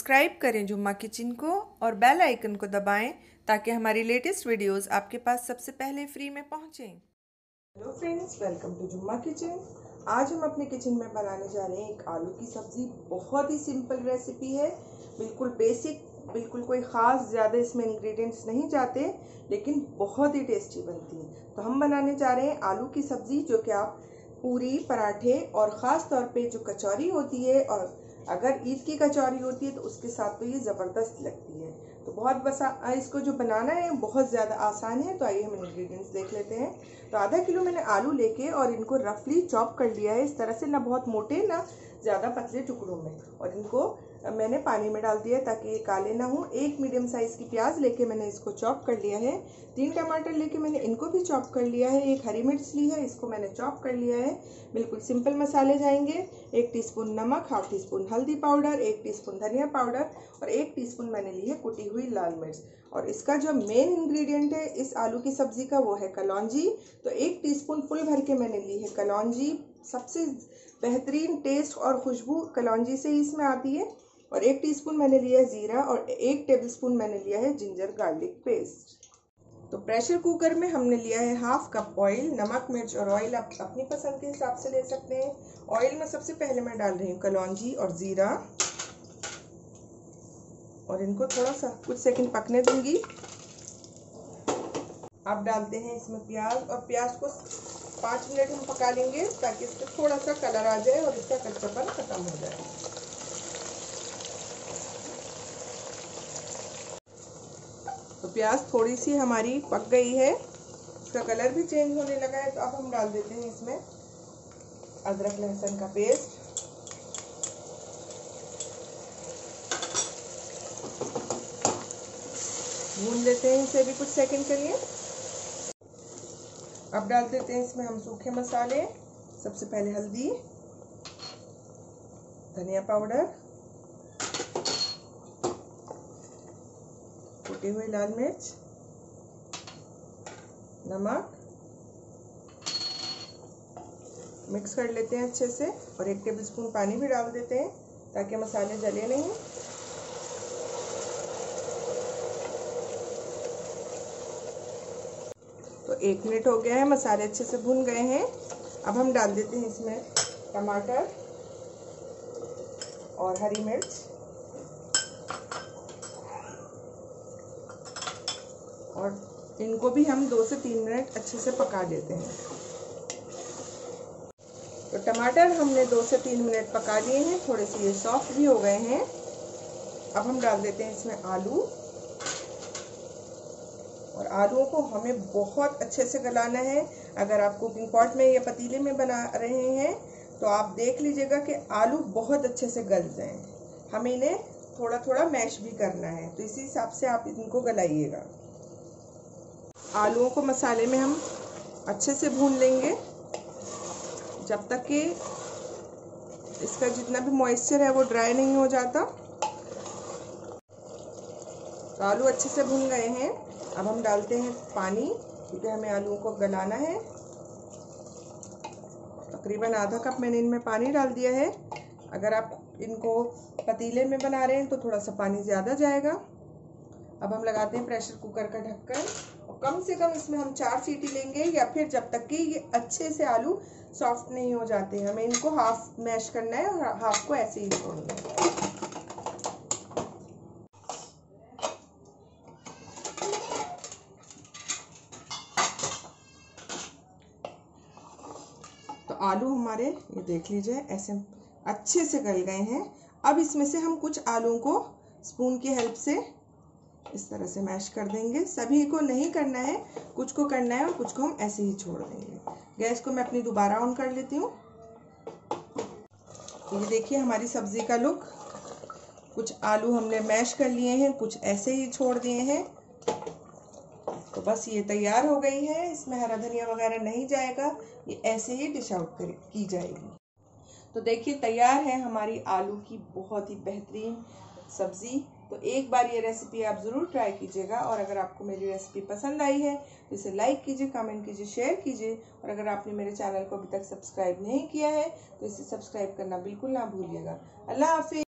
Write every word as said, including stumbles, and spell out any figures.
Subscribe करें जुम्मा kitchen को और बेल आइकन को दबाएं ताकि हमारी लेटेस्ट वीडियोस आपके पास सबसे पहले फ्री में पहुंचें। Hello friends, welcome to Jumma kitchen. आज हम अपने किचन में बनाने जा रहे हैं एक आलू की सब्ज़ी। बहुत ही सिंपल रेसिपी है, बिल्कुल बेसिक, बिल्कुल कोई ख़ास ज़्यादा इसमें इंग्रेडिएंट्स नहीं जाते, लेकिन बहुत ही टेस्टी बनती है। तो हम बनाने जा रहे हैं आलू की सब्ज़ी, जो कि आप पूरी, पराठे और ख़ास तौर पे जो कचौरी होती है, और अगर ईद की कचौरी होती है तो उसके साथ तो ये ज़बरदस्त लगती है। तो बहुत बस इसको जो बनाना है बहुत ज़्यादा आसान है। तो आइए हम इंग्रेडिएंट्स देख लेते हैं। तो आधा किलो मैंने आलू लेके और इनको रफली चॉप कर लिया है, इस तरह से, ना बहुत मोटे ना ज़्यादा पतले टुकड़ों में, और इनको मैंने पानी में डाल दिया ताकि ये काले ना हो। एक मीडियम साइज़ की प्याज लेके मैंने इसको चॉप कर लिया है। तीन टमाटर लेके मैंने इनको भी चॉप कर लिया है। एक हरी मिर्च ली है, इसको मैंने चॉप कर लिया है। बिल्कुल सिंपल मसाले जाएंगे। एक टीस्पून नमक, हाफ टी स्पून हल्दी पाउडर, एक टीस्पून धनिया पाउडर और एक टीस्पून मैंने ली है कुटी हुई लाल मिर्च। और इसका जो मेन इंग्रेडिएंट है इस आलू की सब्ज़ी का, वो है कलौंजी। तो एक टीस्पून फुल भर के मैंने ली है कलौंजी। सबसे बेहतरीन टेस्ट और खुशबू कलौंजी से ही इसमें आती है। और एक टीस्पून मैंने लिया है ज़ीरा और एक टेबलस्पून मैंने लिया है जिंजर गार्लिक पेस्ट। तो प्रेशर कुकर में हमने लिया है हाफ कप ऑयल। नमक, मिर्च और ऑयल आप अपनी पसंद के हिसाब से ले सकते हैं। ऑयल में सबसे पहले मैं डाल रही हूँ कलौंजी और ज़ीरा, और इनको थोड़ा सा कुछ सेकंड पकने दूंगी। अब डालते हैं इसमें प्याज, और प्याज को पाँच मिनट हम पका लेंगे ताकि इसका थोड़ा सा कलर आ जाए और इसका कच्चापन खत्म हो जाए। तो प्याज थोड़ी सी हमारी पक गई है, इसका कलर भी चेंज होने लगा है। तो अब हम डाल देते हैं इसमें अदरक लहसुन का पेस्ट, भून लेते हैं इसे भी कुछ सेकंड के लिए। अब डाल देते हैं इसमें हम सूखे मसाले। सबसे पहले हल्दी, धनिया पाउडर, कुटी हुई लाल मिर्च, नमक, मिक्स कर लेते हैं अच्छे से, और एक टेबलस्पून पानी भी डाल देते हैं ताकि मसाले जले नहीं। तो एक मिनट हो गया है, मसाले अच्छे से भुन गए हैं। अब हम डाल देते हैं इसमें टमाटर और हरी मिर्च, और इनको भी हम दो से तीन मिनट अच्छे से पका देते हैं। तो टमाटर हमने दो से तीन मिनट पका लिए हैं, थोड़े से ये सॉफ्ट भी हो गए हैं। अब हम डाल देते हैं इसमें आलू, और आलूओं को हमें बहुत अच्छे से गलाना है। अगर आप कुकिंग पॉट में या पतीले में बना रहे हैं तो आप देख लीजिएगा कि आलू बहुत अच्छे से गल जाएं। हमें इन्हें थोड़ा थोड़ा मैश भी करना है, तो इसी हिसाब से आप इनको गलाइएगा। आलूओं को मसाले में हम अच्छे से भून लेंगे जब तक कि इसका जितना भी मॉइस्चर है वो ड्राई नहीं हो जाता। तो आलू अच्छे से भून गए हैं। अब हम डालते हैं पानी, क्योंकि हमें आलूओं को गलाना है। तकरीबन आधा कप मैंने इनमें पानी डाल दिया है। अगर आप इनको पतीले में बना रहे हैं तो थोड़ा सा पानी ज़्यादा जाएगा। अब हम लगाते हैं प्रेशर कुकर का ढक्कन, और कम से कम इसमें हम चार सीटी लेंगे, या फिर जब तक कि ये अच्छे से आलू सॉफ्ट नहीं हो जाते। हमें इनको हाफ मैश करना है और हाफ को ऐसे ही छोड़ना है। तो आलू हमारे, ये देख लीजिए, ऐसे अच्छे से गल गए हैं। अब इसमें से हम कुछ आलूओं को स्पून की हेल्प से इस तरह से मैश कर देंगे। सभी को नहीं करना है, कुछ को करना है और कुछ को हम ऐसे ही छोड़ देंगे। गैस को मैं अपनी दोबारा ऑन कर लेती हूँ। ये देखिए हमारी सब्जी का लुक। कुछ आलू हमने मैश कर लिए हैं, कुछ ऐसे ही छोड़ दिए हैं। तो बस ये तैयार हो गई है। इसमें हरा धनिया वगैरह नहीं जाएगा, ये ऐसे ही डिश आउट कर की जाएगी। तो देखिए तैयार है हमारी आलू की बहुत ही बेहतरीन सब्ज़ी। तो एक बार ये रेसिपी आप ज़रूर ट्राई कीजिएगा, और अगर आपको मेरी रेसिपी पसंद आई है तो इसे लाइक कीजिए, कमेंट कीजिए, शेयर कीजिए, और अगर आपने मेरे चैनल को अभी तक सब्सक्राइब नहीं किया है तो इसे सब्सक्राइब करना बिल्कुल ना भूलिएगा। अल्लाह हाफिज़।